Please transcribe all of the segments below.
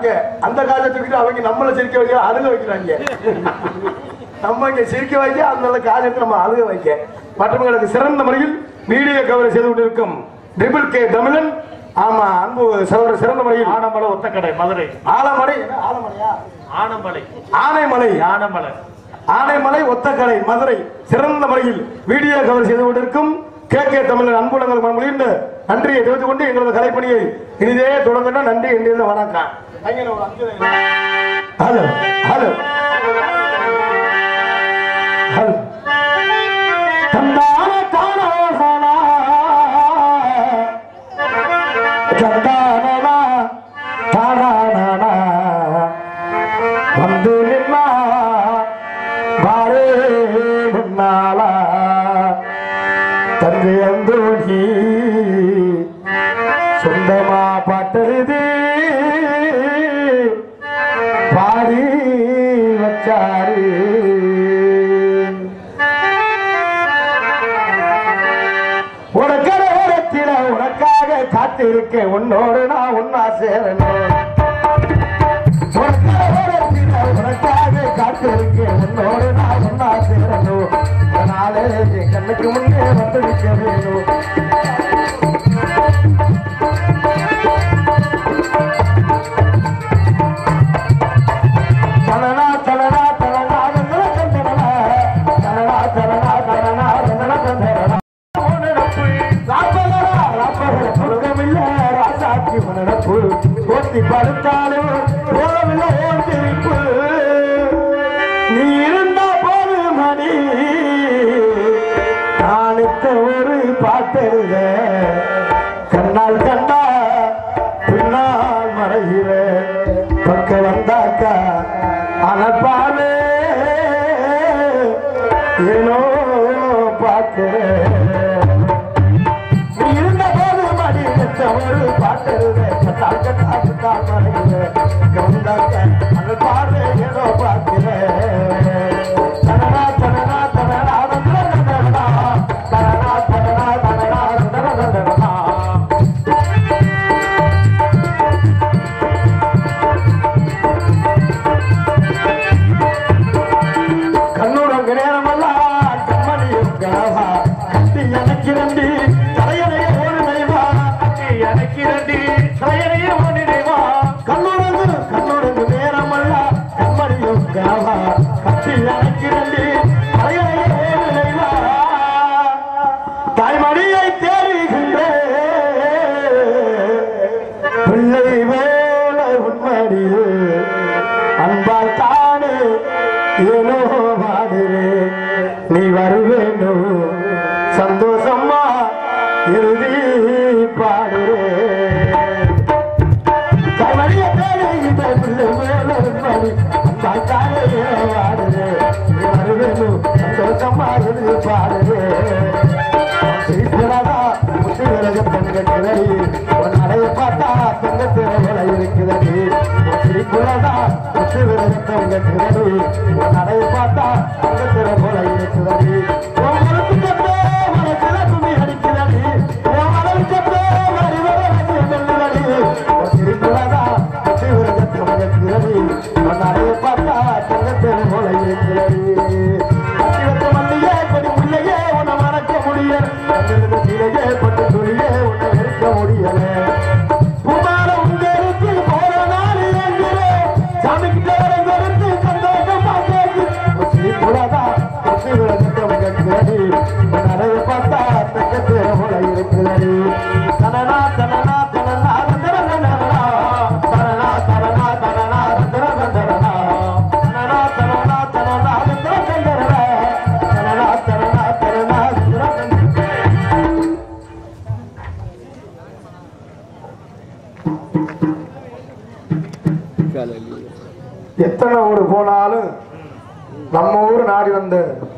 அங்க அந்த காலத்தை தூக்கிட்டு அவங்க நம்மளை சிரிக்க வைக்க அழுக வைக்கிறாங்க. நம்ம இங்க சிரிக்க வைக்க அந்த காலத்தை நம்ம அழுக வைக்க மற்றவங்களுக்கு சிறந்த முறையில் வீடியோ கவரை செய்து கொண்டிருக்கும் ட்ரிபிள் கே தமிழன். ஆமா, அன்பு சகோதரர் சிறந்த முறையில் ஆனமலை ஒத்தக்கடை மதுரை. ஆலமலை ஆலமலையா ஆனமலை ஆனைமலை ஆனமலை ஆனைமலை ஒத்தக்கடை மதுரை சிறந்த முறையில் வீடியோ கவர் செய்து கொண்டிருக்கும் கே தமிழர் அன்புலங்கள் மனமொழிந்து நன்றியை தெரிவித்துக் கொண்டு எங்களது கலைப்பணியை இனிதே தொடங்கணும். நன்றி என்று வணக்கம். ஹலோ ஹலோ ஹலோ தந்தான தானா தந்தானா தானா வந்து நின்னா பாரே நின்னாலா தந்தை அந்தோணி சொந்தமா பாட்டெழுதி பாடி வச்சாரு. உனக்கரை ஓரத்தில உனக்காக காத்திருக்க உன்னோடு நான் ஒன்னா சேரணும். உனக்கரை ஓரத்தில உனக்காக காத்திருக்க உன்னோடு நான் ஒன்னா சேரணும். அதனாலே என் கண்ணுக்கு முன்னே வந்து நிற்க வேணும். தலனா தலனா தலனா தலனா தலனா தலனா தலனா தலனா தலனா தலனா ராசாட்சி மனப்பு போட்டி படுத்தாலும் போகவில்லை திருப்பு. நீ இருந்த போது மணி நானுத்த ஒரு பாட்டெழுத கண்ணால் கண்டா பின்னால் மறைகிற பக்க வந்தாக்கா அனப்பாலே ஏனோ பார்க்கிறேன். இருந்த போது மணி ஒரு பாட்டெழுத கட்டால் கட்டா பின்னால் மறைகிற வந்தாக்க அனப்பாலே ஏனோ பார்க்கிறேன். தனனா தனனா தனனா தனனா தனனா தனனா தனனா தனனா கண்ணுடன் நேரமெல்லாம் கம்மனியும் கனவா கட்டி எனக்கு நன்றி தலையணைய ஒரு நைவா கட்டி எனக்கு நன்றி தலையணைய ஒரு நைவா கண்ணுடன் நேரமெல்லாம் கம்மனியும் கனவா கட்டி எனக்கு நன்றி தலையணைய ஒரு நைவா தாய்மடியை தேடுகின்ற பிள்ளை மேல உண்மடியே அன்பால் தானே ஏனோ வாடுறே நீ வருவேணும் சந்தோஷமா எழுதி பாடுறே. கைவழிய தேடுகின்ற பிள்ளை மேல உண்மடி அன்பால் தானே ஏனோ வாடுறே நீ வருவேணும் சந்தோஷமா எழுதி பாடுறே. சிரிப்புலதா முட்டு விலகத்தன் கட்டுதடி உன் அடைய பார்த்தா தங்கத்திரைகளை இருக்குதடி. சிரிப்புலதா முட்டு விலகத்தன் கட்டுதடி உன் அடைய பார்த்தா தங்கத்திரை போல இருக்குதடி. உன் மனசு கட்டோ மனசுல துணி அடிக்குதடி. உன் மனசு கட்டோ மறிவதற்கு மெல்லுதடி. சிரிப்புலதா முட்டு விலகத்தன் கட்டுதடி உன் அடைய பார்த்தா தங்கத்திரை போல இருக்குதடி. அத்திவத்த மல்லியே கொடி முல்லையே உன்னை மறக்க முடியல. சிலையே பட்டு துணியே உன்னை இருக்க முடியல. புமார உங்களுக்கு போற நாள் என்கிறே சாமிக்கிட்ட கொடுத்து சந்தோஷமா கேட்டு சிரிப்புலதா கொட்டி விளக்கத்தம் கட்டுறடி நிறைய பார்த்தா தக்கத்து போல இருக்குதடி. தனனா தனனா தனனா தனனா தனனா தனனா தனனா தனனா தனனா தனனா தனனா தனனா தனனா தனனா தனனா எத்தனை ஊர் போனாலும் நம்ம ஊர் நாடி வந்த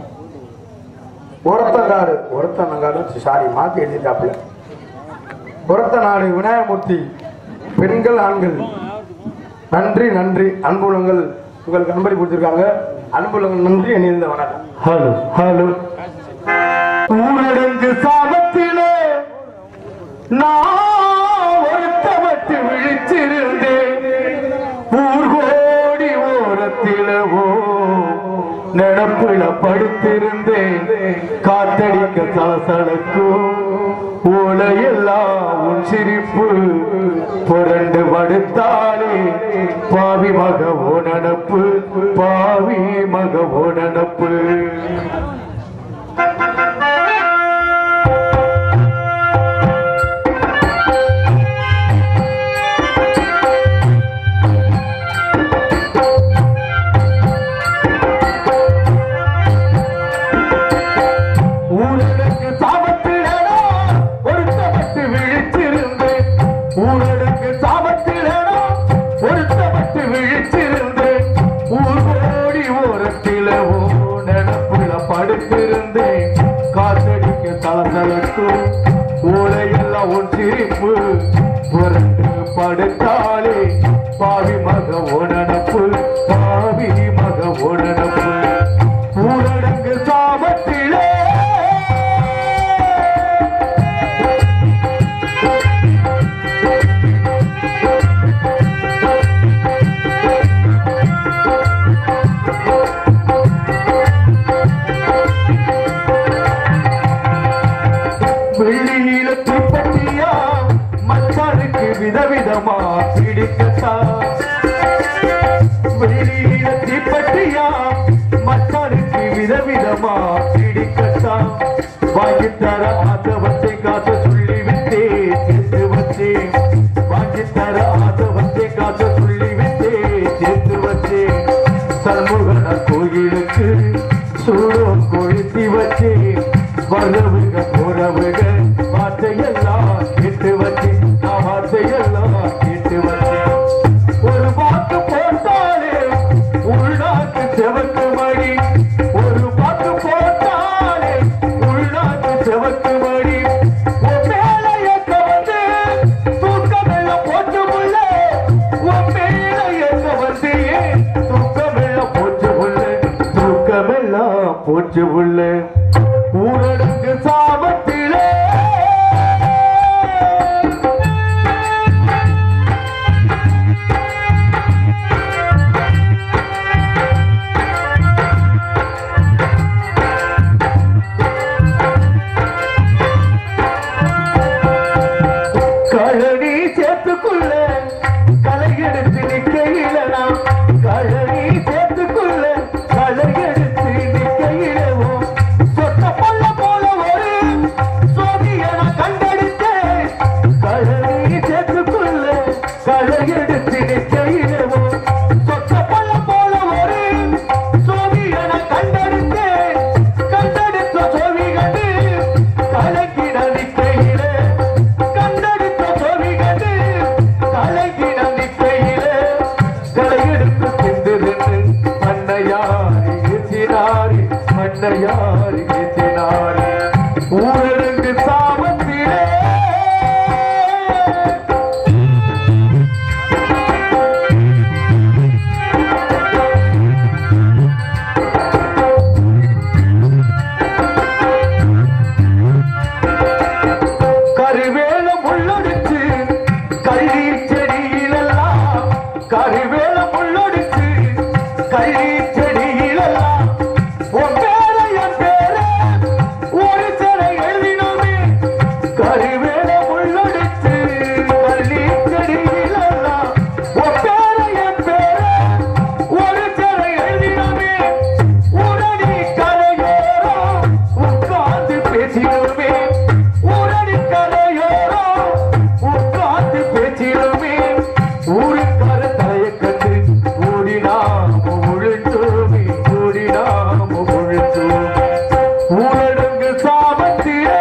ஒருத்தநாடு சாரி மாத்தி எழுதிட்டாப்ல. ஒருத்த நாடு விநாயகமூர்த்தி பெண்கள் ஆண்கள் நன்றி நன்றி. அன்புலங்கள் உங்களுக்கு அன்பளி கொடுத்திருக்காங்க. அன்புலங்கள் நன்றி. அணிந்த வணக்கம். ஹலோ ஹலோ ஊரடங்கு சாபத்திலே நான் ஒருத்தமட்டு விழிச்சிருந்தேன். நினப்புல படுத்திருந்தேன் காத்தடிக்க சலசலக்கும் ஓலையெல்லாம் உன் சிரிப்பு புரண்டு படுத்தாலே பாவி மகவோ நனப்பு பாவி மகவோ நனப்பு காத்தடிக்க தளத்தளக்கும் ஓலையெல்லாம் உன் சிரிப்பு புரண்டு படுத்தாலே பாவி மக உணனப்பு பாவி மக உணனப்பு ஊரடங்கு சாபத்திலே விதவிதமா பிடிக்கத்தா வெளியில தீப்பட்டியா மச்சானுக்கு விதவிதமா பிடிக்கத்தா வாங்கித்தர ஆசை வச்சே காசை சொல்லி விட்டே சேர்த்து வச்சே வாங்கித்தர ஆசை வச்சே காசை சொல்லி விட்டே சேர்த்து வச்சே சண்முகன கோயிலுக்கு சூடம் கொளுத்தி வச்சே வரவுக போறவுக வார்த்தையெல்லாம் கேட்டு வச்சே வார்த்தையெல்லாம் கேட்டு வச்சேன் ஒரு வாக்கு போட்டாலே உள்நாட்டு செவக்கு மடி ஒரு வாக்கு போட்டாலே உள்நாட்டு செவக்கு மடி உன் மேல எங்க வந்து தூக்கமெல்லாம் போச்சு புள்ள உன் மேல எங்க வந்து தூக்கமெல்லாம் போச்சு புள்ள தூக்கமெல்லாம் போச்சு புள்ள ஊரடங்கு சாபத்திலே கழனி சேர்த்துக்குள்ள களை எடுத்து நிக்கையில நான் கழனி சேர்த்துக்குள்ள களை எடுத்து நிக்கையிலவும் சொத்த பொல்ல போல ஒரு சோதியன கண்டடித்தேன் கழனி சேர்த்துக்குள்ள களை எடுத்து நிக்கையிலவும் சொத்த பொல்ல போல ஒரு சோதியன கண்டடித்தேன் கண்டடித்த சோவி கண்டு கலக்கிட நிக்கையில மண்ணையாரி ஏற்றினாரே ஊரடங்கு சாபத்திலே கருவேல முள்ளொடிச்சு கள்ளி செடியிலெல்லாம் கருவேல முள்ளொடிச்சு கள்ளி செடியிலெல்லாம் ஒரு சிறை எழுதினோமே கருவேல முள்ளொடிச்சு கள்ளி செடியிலெல்லாம் ஒரு சிறை எழுதினோமே உடனே கரையோரம் உட்கார்ந்து பேசினோமே உடனே கரையோரம் உட்கார்ந்து பேசினோமே ஊருக்கார தலையை கண்டு ஓடினாம உழைத்தோமே ஓடினாம உழைத்தோமே ஊரடங்கு சாபத்திலே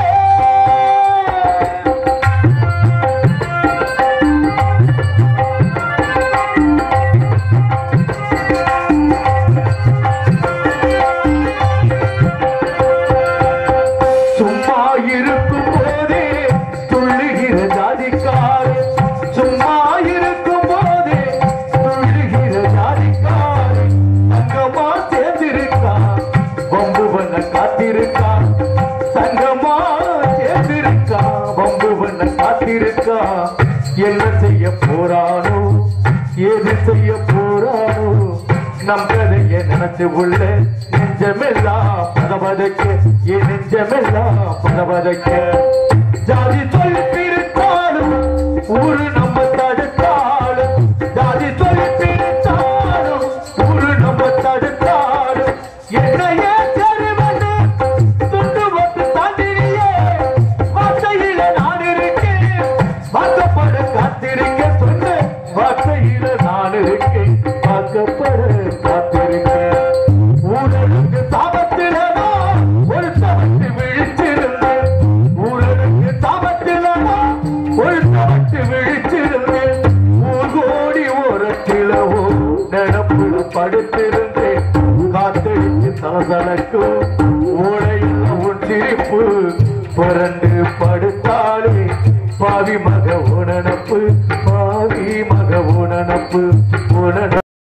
சும்மா இருக்கும் போதே துள்ளுகிற ஜாதிக்காரே சும்மா இருக்கும் போதே துள்ளுகிற ஜாதிக்காரே தங்கமா சேர்ந்திருக்கா வம்புவன காத்திருக்கா தங்கமா சேர்ந்திருக்கா வம்புவன காத்திருக்கா என்ன செய்ய போறானோ ஏது செய்ய போறானோ நம் கதைய மனசு உள்ள நெஞ்சமெல்லாம் பதபதக்க என் நெஞ்சமெல்லாம் பதபதக்க ஜாதி சொல்லி பிரித்தாலும் ஊரு நம்ம தடுத்தாலும் ஜாதி சொல்லி பிரித்தாலும் ஊரு நம்ம தடுத்தாலும் என்னையே தெரிவது துண்டு வந்து தாண்டியே வார்த்தையில நான் இருக்கேன் வாக்கப்பட காத்திருக்க சொன்ன வார்த்தையில நான் இருக்கேன் வாக்கப்பட காத்திருக்கேன் ஊழலுக்கு சாபத்திலனா ஒரு சமத்து விழிச்சிருந்தேன் ஊழலுக்கு சாபத்திலனா ஒரு சமத்து விழிச்சிருந்தேன் ஊர்கோடி ஓரத்திலவோ நடப்புல படுத்திருந்தேன் காத்தடிச்சு சலசலக்கும் ஊழையில் உன் சிரிப்பு புரண்டு படுத்தாலே பாவி மக உணனப்பு பாவி மக உணனப்பு உணன